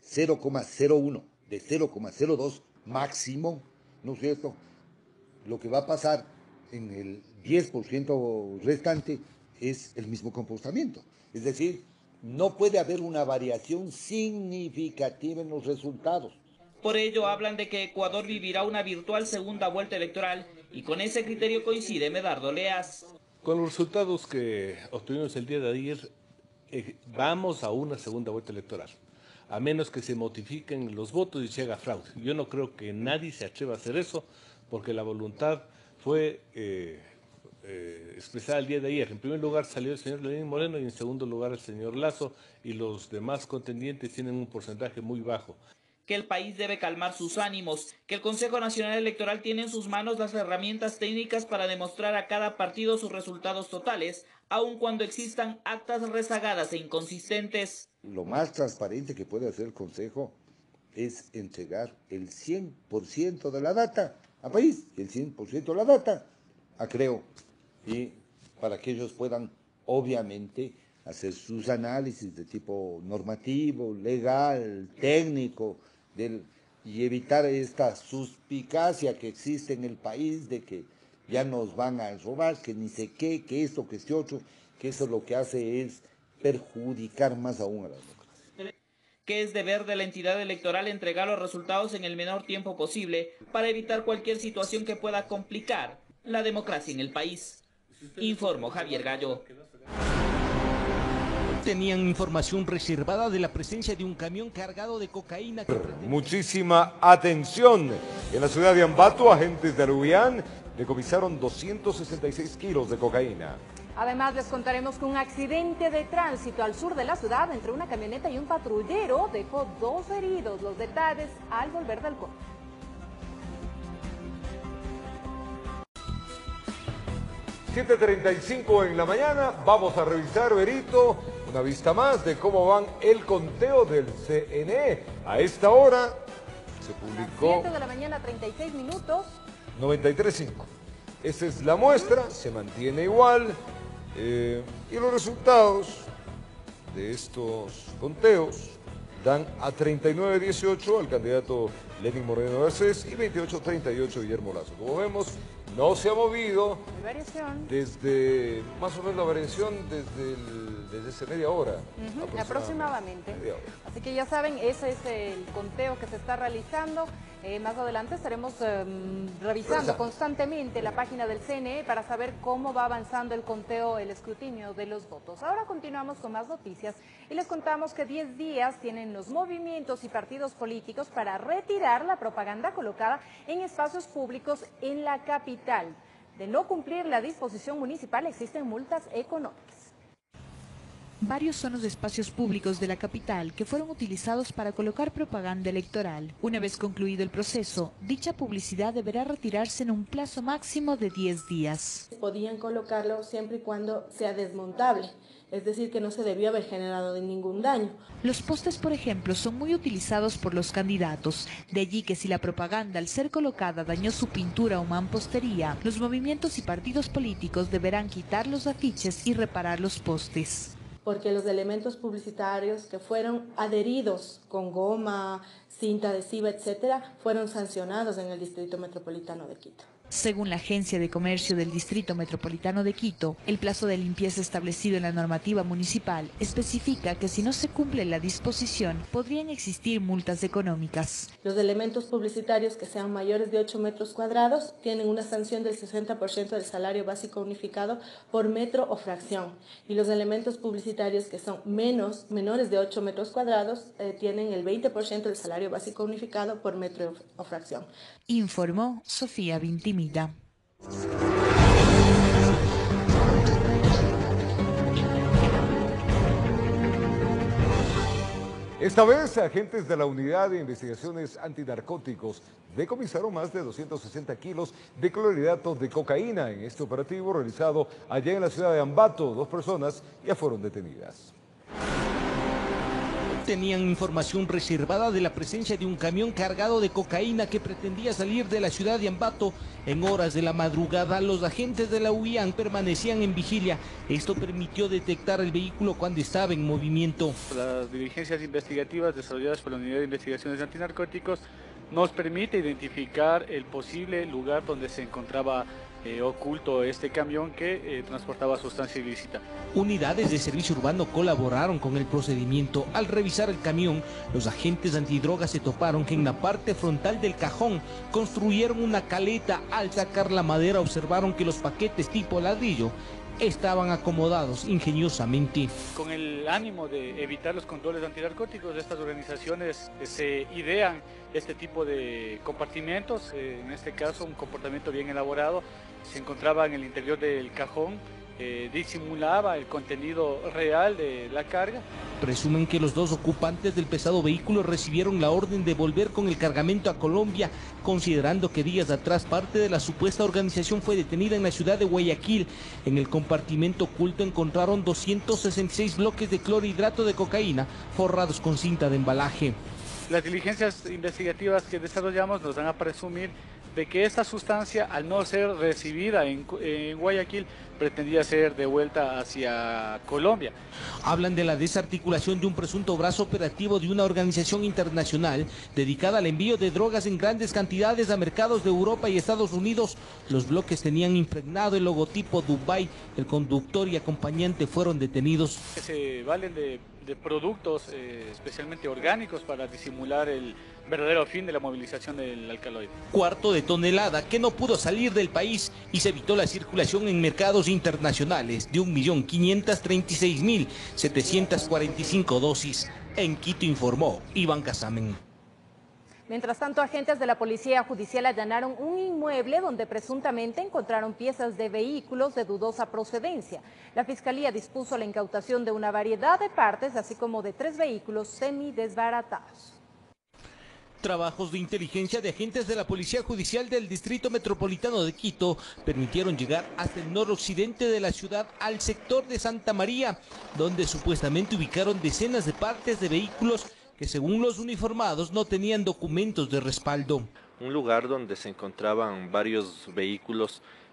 0,01, de 0,02 máximo, ¿no es cierto? Lo que va a pasar en el 10% restante es el mismo comportamiento. Es decir, no puede haber una variación significativa en los resultados. Por ello hablan de que Ecuador vivirá una virtual segunda vuelta electoral y con ese criterio coincide Medardo Leas. Con los resultados que obtuvimos el día de ayer, vamos a una segunda vuelta electoral, a menos que se modifiquen los votos y se haga fraude. Yo no creo que nadie se atreva a hacer eso, porque la voluntad fue expresada el día de ayer. En primer lugar salió el señor Lenín Moreno y en segundo lugar el señor Lasso, y los demás contendientes tienen un porcentaje muy bajo. Que el país debe calmar sus ánimos, que el Consejo Nacional Electoral tiene en sus manos las herramientas técnicas para demostrar a cada partido sus resultados totales, aun cuando existan actas rezagadas e inconsistentes. Lo más transparente que puede hacer el Consejo es entregar el 100% de la data al país, y el 100% de la data a Creo, y para que ellos puedan, obviamente, hacer sus análisis de tipo normativo, legal, técnico, y evitar esta suspicacia que existe en el país de que ya nos van a robar, que ni sé qué, que esto, que este otro, que eso lo que hace es perjudicar más aún a la democracia. Que es deber de la entidad electoral entregar los resultados en el menor tiempo posible para evitar cualquier situación que pueda complicar la democracia en el país. Informó Javier Gallo. Tenían información reservada de la presencia de un camión cargado de cocaína. Muchísima atención. En la ciudad de Ambato, agentes de Arubián decomisaron 266 kilos de cocaína. Además, les contaremos que un accidente de tránsito al sur de la ciudad entre una camioneta y un patrullero dejó 2 heridos. Los detalles al volver del corte. (7:35 en la mañana, vamos a revisar, Berito, una vista más de cómo van el conteo del CNE. A esta hora se publicó... 7 de la mañana, 36 minutos. 93.5. Esa es la muestra, se mantiene igual. Y los resultados de estos conteos dan a 39-18 al candidato Lenín Moreno Garcés y 28-38 Guillermo Lazo. Como vemos, no se ha movido desde, más o menos la variación desde hace media hora. Aproximadamente. Así que ya saben, ese es el conteo que se está realizando. Más adelante estaremos revisando constantemente la página del CNE para saber cómo va avanzando el conteo, el escrutinio de los votos. Ahora continuamos con más noticias y les contamos que 10 días tienen los movimientos y partidos políticos para retirar la propaganda colocada en espacios públicos en la capital. De no cumplir la disposición municipal existen multas económicas. Varios son los espacios públicos de la capital que fueron utilizados para colocar propaganda electoral. Una vez concluido el proceso, dicha publicidad deberá retirarse en un plazo máximo de 10 días. Podían colocarlo siempre y cuando sea desmontable, es decir, que no se debió haber generado ningún daño. Los postes, por ejemplo, son muy utilizados por los candidatos. De allí que si la propaganda al ser colocada dañó su pintura o mampostería, los movimientos y partidos políticos deberán quitar los afiches y reparar los postes. Porque los elementos publicitarios que fueron adheridos con goma, cinta adhesiva, etcétera, fueron sancionados en el Distrito Metropolitano de Quito. Según la Agencia de Comercio del Distrito Metropolitano de Quito, el plazo de limpieza establecido en la normativa municipal especifica que si no se cumple la disposición, podrían existir multas económicas. Los elementos publicitarios que sean mayores de 8 metros cuadrados tienen una sanción del 60% del salario básico unificado por metro o fracción. Y los elementos publicitarios que son menores de 8 metros cuadrados tienen el 20% del salario básico unificado por metro o fracción. Informó Sofía Vintimilla. Esta vez, agentes de la Unidad de Investigaciones Antinarcóticos decomisaron más de 260 kilos de clorhidrato de cocaína en este operativo realizado allá en la ciudad de Ambato. 2 personas ya fueron detenidas. Tenían información reservada de la presencia de un camión cargado de cocaína que pretendía salir de la ciudad de Ambato. En horas de la madrugada, los agentes de la UIAN permanecían en vigilia. Esto permitió detectar el vehículo cuando estaba en movimiento. Las diligencias investigativas desarrolladas por la Unidad de Investigaciones Antinarcóticos nos permite identificar el posible lugar donde se encontraba oculto este camión que transportaba sustancia ilícita. Unidades de servicio urbano colaboraron con el procedimiento. Al revisar el camión, los agentes antidrogas se toparon que en la parte frontal del cajón construyeron una caleta. Al sacar la madera observaron que los paquetes tipo ladrillo estaban acomodados ingeniosamente. Con el ánimo de evitar los controles antinarcóticos, estas organizaciones se idean este tipo de compartimentos, en este caso un comportamiento bien elaborado, se encontraba en el interior del cajón, disimulaba el contenido real de la carga. Presumen que los 2 ocupantes del pesado vehículo recibieron la orden de volver con el cargamento a Colombia, considerando que días atrás parte de la supuesta organización fue detenida en la ciudad de Guayaquil. En el compartimento oculto encontraron 266 bloques de clorhidrato de cocaína forrados con cinta de embalaje. Las diligencias investigativas que desarrollamos nos dan a presumir de que esta sustancia, al no ser recibida en Guayaquil, pretendía ser devuelta hacia Colombia. Hablan de la desarticulación de un presunto brazo operativo de una organización internacional dedicada al envío de drogas en grandes cantidades a mercados de Europa y Estados Unidos. Los bloques tenían impregnado el logotipo Dubai. El conductor y acompañante fueron detenidos. Se valen de productos especialmente orgánicos para disimular el verdadero fin de la movilización del alcaloide. 1/4 de tonelada que no pudo salir del país y se evitó la circulación en mercados internacionales de 1.536.745 dosis. En Quito informó Iván Casamen. Mientras tanto, agentes de la Policía Judicial allanaron un inmueble donde presuntamente encontraron piezas de vehículos de dudosa procedencia. La Fiscalía dispuso la incautación de una variedad de partes, así como de 3 vehículos semidesbaratados. Trabajos de inteligencia de agentes de la Policía Judicial del Distrito Metropolitano de Quito permitieron llegar hasta el noroccidente de la ciudad al sector de Santa María, donde supuestamente ubicaron decenas de partes de vehículos que según los uniformados no tenían documentos de respaldo. Un lugar donde se encontraban varios vehículos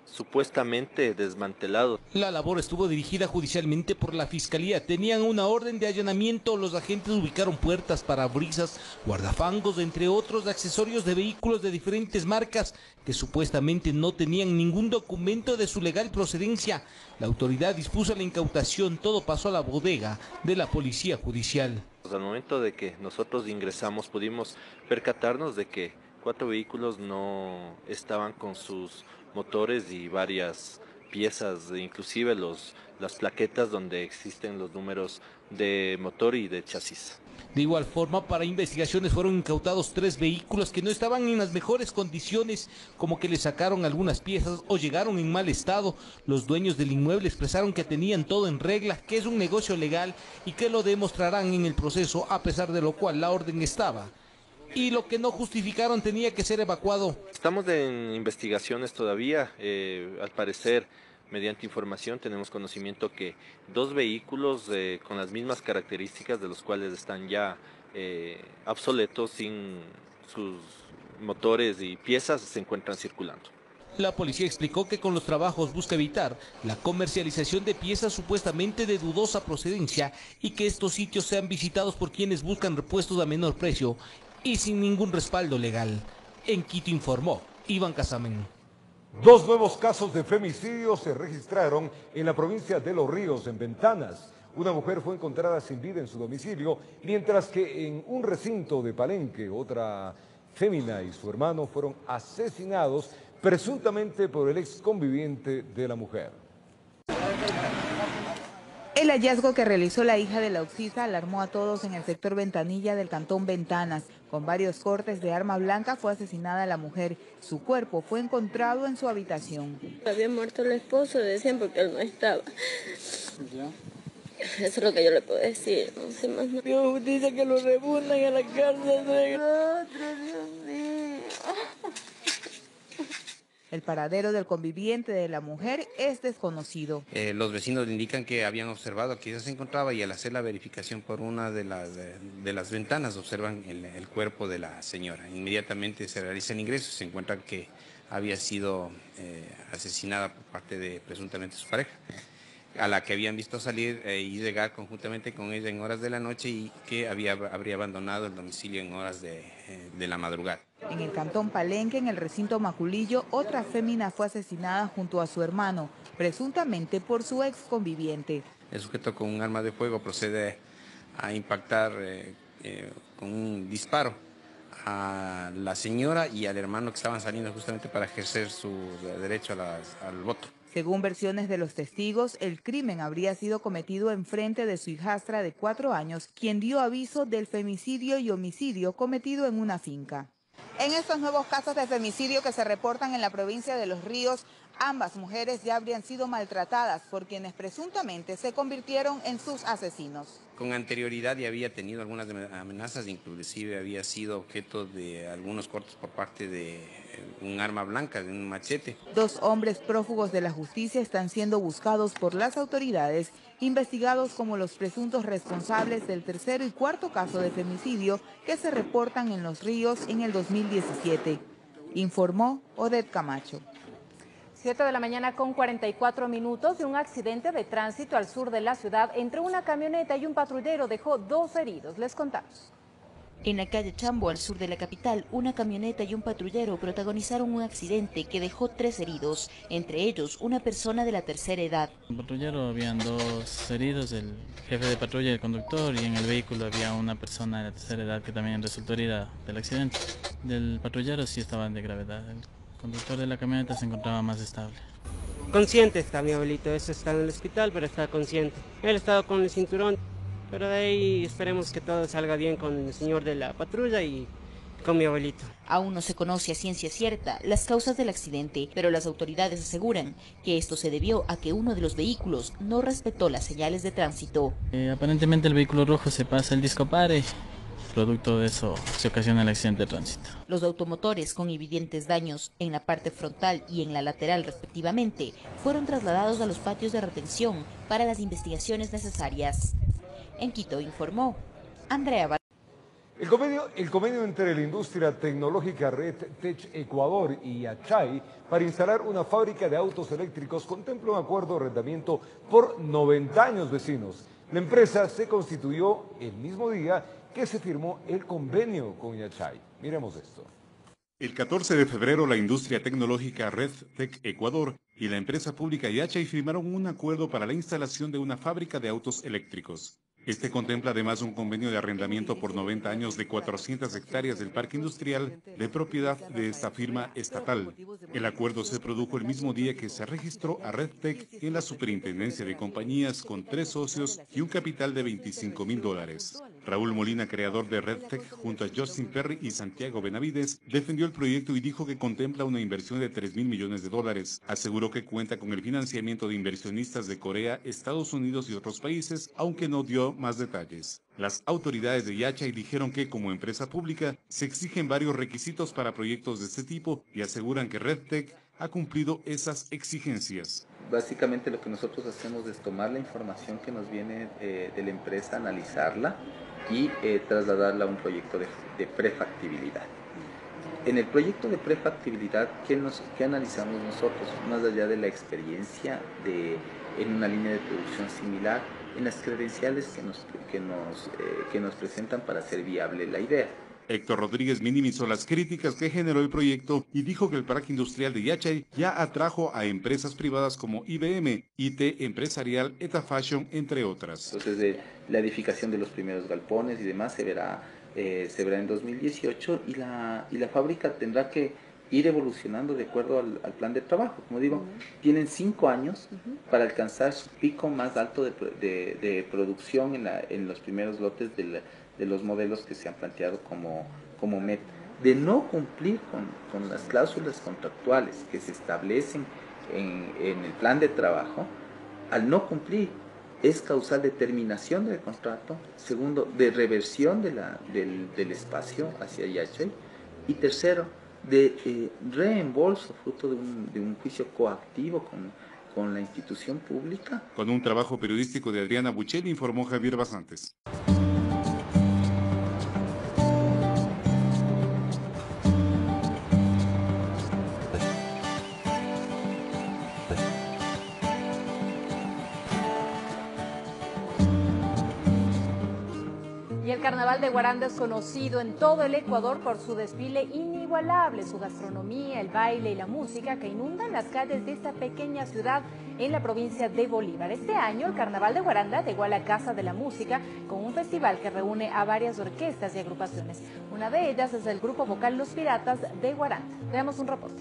supuestamente desmantelado. La labor estuvo dirigida judicialmente por la Fiscalía. Tenían una orden de allanamiento. Los agentes ubicaron puertas, parabrisas, guardafangos, entre otros accesorios de vehículos de diferentes marcas que supuestamente no tenían ningún documento de su legal procedencia. La autoridad dispuso la incautación. Todo pasó a la bodega de la Policía Judicial. Al momento de que nosotros ingresamos pudimos percatarnos de que 4 vehículos no estaban con sus motores y varias piezas, inclusive las plaquetas donde existen los números de motor y de chasis. De igual forma, para investigaciones fueron incautados 3 vehículos que no estaban en las mejores condiciones, como que le sacaron algunas piezas o llegaron en mal estado. Los dueños del inmueble expresaron que tenían todo en regla, que es un negocio legal y que lo demostrarán en el proceso, a pesar de lo cual la orden estaba. Y lo que no justificaron tenía que ser evacuado. Estamos en investigaciones todavía, al parecer, mediante información tenemos conocimiento que 2 vehículos con las mismas características, de los cuales están ya obsoletos, sin sus motores y piezas, se encuentran circulando. La policía explicó que con los trabajos busca evitar la comercialización de piezas supuestamente de dudosa procedencia y que estos sitios sean visitados por quienes buscan repuestos a menor precio y sin ningún respaldo legal. En Quito informó Iván Casamen. 2 nuevos casos de femicidio se registraron en la provincia de Los Ríos, en Ventanas. Una mujer fue encontrada sin vida en su domicilio, mientras que en un recinto de Palenque, otra fémina y su hermano fueron asesinados presuntamente por el ex conviviente de la mujer. El hallazgo que realizó la hija de la oxisa alarmó a todos en el sector Ventanilla del cantón Ventanas. Con varios cortes de arma blanca fue asesinada la mujer. Su cuerpo fue encontrado en su habitación. Había muerto el esposo, decían, porque él no estaba. Eso es lo que yo le puedo decir, no sé más nada. Dios justicia, que lo rebundan a la cárcel. Dios mío. El paradero del conviviente de la mujer es desconocido. Los vecinos indican que habían observado que ella se encontraba y al hacer la verificación por una de las ventanas observan el cuerpo de la señora. Inmediatamente se realiza el ingreso y se encuentran que había sido asesinada por parte de presuntamente su pareja, a la que habían visto salir y llegar conjuntamente con ella en horas de la noche y que habría abandonado el domicilio en horas de la madrugada. En el cantón Palenque, en el recinto Maculillo, otra fémina fue asesinada junto a su hermano, presuntamente por su ex conviviente. El sujeto con un arma de fuego procede a impactar con un disparo a la señora y al hermano que estaban saliendo justamente para ejercer su derecho al voto. Según versiones de los testigos, el crimen habría sido cometido en frente de su hijastra de 4 años, quien dio aviso del femicidio y homicidio cometido en una finca. En estos nuevos casos de femicidio que se reportan en la provincia de Los Ríos, ambas mujeres ya habrían sido maltratadas por quienes presuntamente se convirtieron en sus asesinos. Con anterioridad ya había tenido algunas amenazas, inclusive había sido objeto de algunos cortes por parte de un arma blanca, de un machete. 2 hombres prófugos de la justicia están siendo buscados por las autoridades, investigados como los presuntos responsables del 3er y 4º caso de femicidio que se reportan en Los Ríos en el 2017, informó Odette Camacho. 7 de la mañana con 44 minutos y un accidente de tránsito al sur de la ciudad entre una camioneta y un patrullero dejó 2 heridos. Les contamos. En la calle Chambo, al sur de la capital, una camioneta y un patrullero protagonizaron un accidente que dejó 3 heridos, entre ellos una persona de la tercera edad. En el patrullero habían 2 heridos, el jefe de patrulla y el conductor, y en el vehículo había una persona de la tercera edad que también resultó herida del accidente. Del patrullero sí estaban de gravedad, el conductor de la camioneta se encontraba más estable. Consciente está mi abuelito, eso está en el hospital, pero está consciente. Él estaba con el cinturón. Pero de ahí esperemos que todo salga bien con el señor de la patrulla y con mi abuelito. Aún no se conoce a ciencia cierta las causas del accidente, pero las autoridades aseguran que esto se debió a que uno de los vehículos no respetó las señales de tránsito. Aparentemente el vehículo rojo se pasa el disco pare, producto de eso se ocasiona el accidente de tránsito. Los automotores con evidentes daños en la parte frontal y en la lateral respectivamente fueron trasladados a los patios de retención para las investigaciones necesarias. En Quito informó Andrea Val. El convenio entre la industria tecnológica Red Tech Ecuador y Yachay para instalar una fábrica de autos eléctricos contempla un acuerdo de arrendamiento por 90 años, vecinos. La empresa se constituyó el mismo día que se firmó el convenio con Yachay. Miremos esto. El 14 de febrero, la industria tecnológica Red Tech Ecuador y la empresa pública Yachay firmaron un acuerdo para la instalación de una fábrica de autos eléctricos. Este contempla además un convenio de arrendamiento por 90 años de 400 hectáreas del parque industrial de propiedad de esta firma estatal. El acuerdo se produjo el mismo día que se registró a RedTech en la Superintendencia de Compañías con 3 socios y un capital de $25.000. Raúl Molina, creador de RedTech, junto a Justin Perry y Santiago Benavides, defendió el proyecto y dijo que contempla una inversión de $3.000 millones. Aseguró que cuenta con el financiamiento de inversionistas de Corea, Estados Unidos y otros países, aunque no dio más detalles. Las autoridades de Yachay dijeron que, como empresa pública, se exigen varios requisitos para proyectos de este tipo y aseguran que RedTech ha cumplido esas exigencias. Básicamente lo que nosotros hacemos es tomar la información que nos viene de la empresa, analizarla y trasladarla a un proyecto de prefactibilidad. En el proyecto de prefactibilidad, ¿qué analizamos nosotros? Más allá de la experiencia en una línea de producción similar, en las credenciales que nos presentan para hacer viable la idea. Héctor Rodríguez minimizó las críticas que generó el proyecto y dijo que el parque industrial de Yachay ya atrajo a empresas privadas como IBM, IT Empresarial, Eta Fashion, entre otras. Entonces, la edificación de los primeros galpones y demás se verá en 2018 y la fábrica tendrá que ir evolucionando de acuerdo al plan de trabajo. Como digo, tienen 5 años para alcanzar su pico más alto de producción en los primeros lotes de los modelos que se han planteado como meta. De no cumplir con las cláusulas contractuales que se establecen en el plan de trabajo, al no cumplir es causal de terminación del contrato, segundo, de reversión del espacio hacia Yachay, y tercero, de reembolso fruto de un juicio coactivo con la institución pública. Con un trabajo periodístico de Adriana Buccelli, informó Javier Basantes. Y el Carnaval de Guaranda es conocido en todo el Ecuador por su desfile inigualable, su gastronomía, el baile y la música que inundan las calles de esta pequeña ciudad en la provincia de Bolívar. Este año el Carnaval de Guaranda llegó a la Casa de la Música con un festival que reúne a varias orquestas y agrupaciones. Una de ellas es el grupo vocal Los Piratas de Guaranda. Veamos un reporte.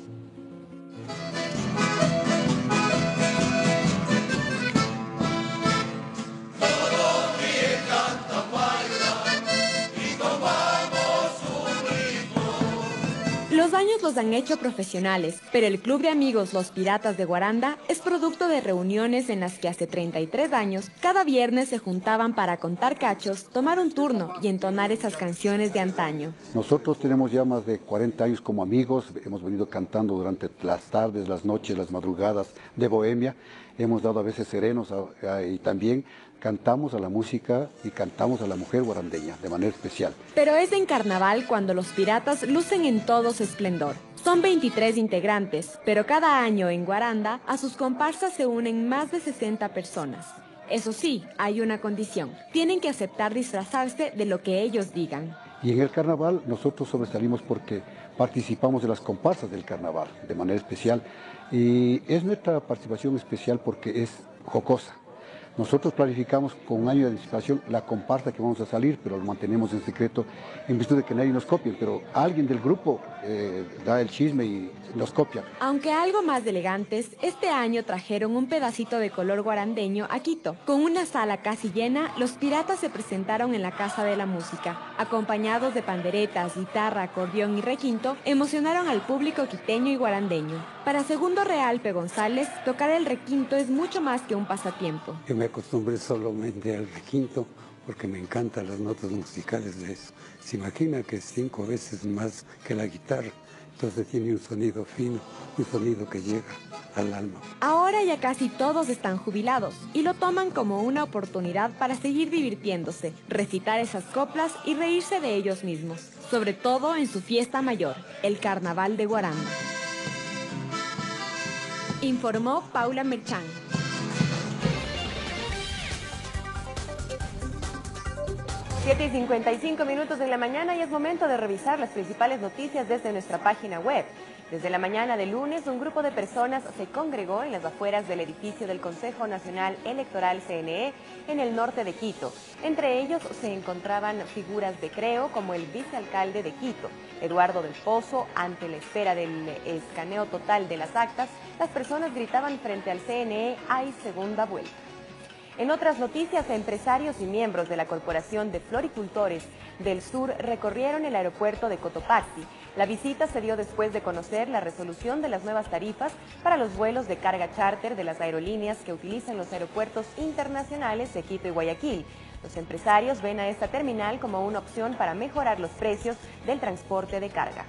Los años los han hecho profesionales, pero el Club de Amigos Los Piratas de Guaranda es producto de reuniones en las que hace 33 años, cada viernes se juntaban para contar cachos, tomar un turno y entonar esas canciones de antaño. Nosotros tenemos ya más de 40 años como amigos, hemos venido cantando durante las tardes, las noches, las madrugadas de Bohemia, hemos dado a veces serenos y también cantamos a la música y cantamos a la mujer guarandeña de manera especial. Pero es en carnaval cuando los piratas lucen en todo su esplendor. Son 23 integrantes, pero cada año en Guaranda a sus comparsas se unen más de 60 personas. Eso sí, hay una condición. Tienen que aceptar disfrazarse de lo que ellos digan. Y en el carnaval nosotros sobresalimos porque participamos de las comparsas del carnaval de manera especial. Y es nuestra participación especial porque es jocosa. Nosotros planificamos con un año de anticipación la comparsa que vamos a salir, pero lo mantenemos en secreto en virtud de que nadie nos copie, pero alguien del grupo da el chisme y nos copia. Aunque algo más elegantes, este año trajeron un pedacito de color guarandeño a Quito. Con una sala casi llena, los piratas se presentaron en la Casa de la Música. Acompañados de panderetas, guitarra, acordeón y requinto, emocionaron al público quiteño y guarandeño. Para Segundo Real P. González, tocar el requinto es mucho más que un pasatiempo. Yo me acostumbré solamente al requinto porque me encantan las notas musicales de eso. Se imagina que es 5 veces más que la guitarra, entonces tiene un sonido fino, un sonido que llega al alma. Ahora ya casi todos están jubilados y lo toman como una oportunidad para seguir divirtiéndose, recitar esas coplas y reírse de ellos mismos, sobre todo en su fiesta mayor, el Carnaval de Guaranda. Informó Paula Merchán. 7:55 de la mañana y es momento de revisar las principales noticias desde nuestra página web. Desde la mañana de lunes, un grupo de personas se congregó en las afueras del edificio del Consejo Nacional Electoral CNE en el norte de Quito. Entre ellos se encontraban figuras de Creo como el vicealcalde de Quito, Eduardo del Pozo. Ante la espera del escaneo total de las actas, las personas gritaban frente al CNE: "Hay segunda vuelta". En otras noticias, empresarios y miembros de la Corporación de Floricultores del Sur recorrieron el aeropuerto de Cotopaxi. La visita se dio después de conocer la resolución de las nuevas tarifas para los vuelos de carga charter de las aerolíneas que utilizan los aeropuertos internacionales de Quito y Guayaquil. Los empresarios ven a esta terminal como una opción para mejorar los precios del transporte de carga.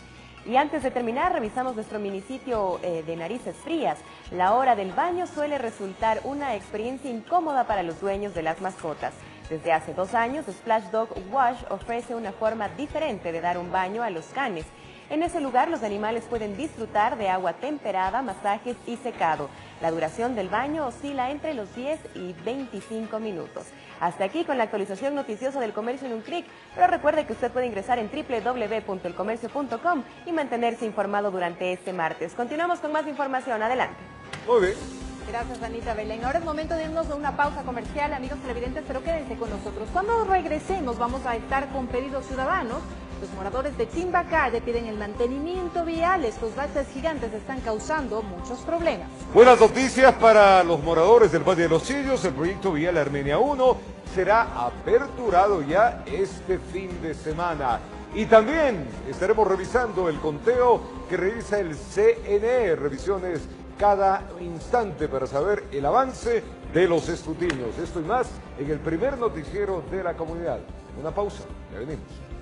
Y antes de terminar, revisamos nuestro minisitio de Narices Frías. La hora del baño suele resultar una experiencia incómoda para los dueños de las mascotas. Desde hace 2 años, Splash Dog Wash ofrece una forma diferente de dar un baño a los canes. En ese lugar, los animales pueden disfrutar de agua temperada, masajes y secado. La duración del baño oscila entre los 10 y 25 minutos. Hasta aquí con la actualización noticiosa del comercio en un clic, pero recuerde que usted puede ingresar en www.elcomercio.com y mantenerse informado durante este martes. Continuamos con más información. Adelante. Muy bien. Gracias, Anita Belén. Ahora es momento de irnos a una pausa comercial, amigos televidentes, pero quédense con nosotros. Cuando regresemos vamos a estar con pedidos ciudadanos. Los moradores de Timbacalle piden el mantenimiento vial. Estos baches gigantes están causando muchos problemas. Buenas noticias para los moradores del Valle de los Chillos. El proyecto vial Armenia 1 será aperturado ya este fin de semana. Y también estaremos revisando el conteo que realiza el CNE, revisiones cada instante para saber el avance de los escrutinios. Esto y más en el primer noticiero de la comunidad. Una pausa, ya venimos.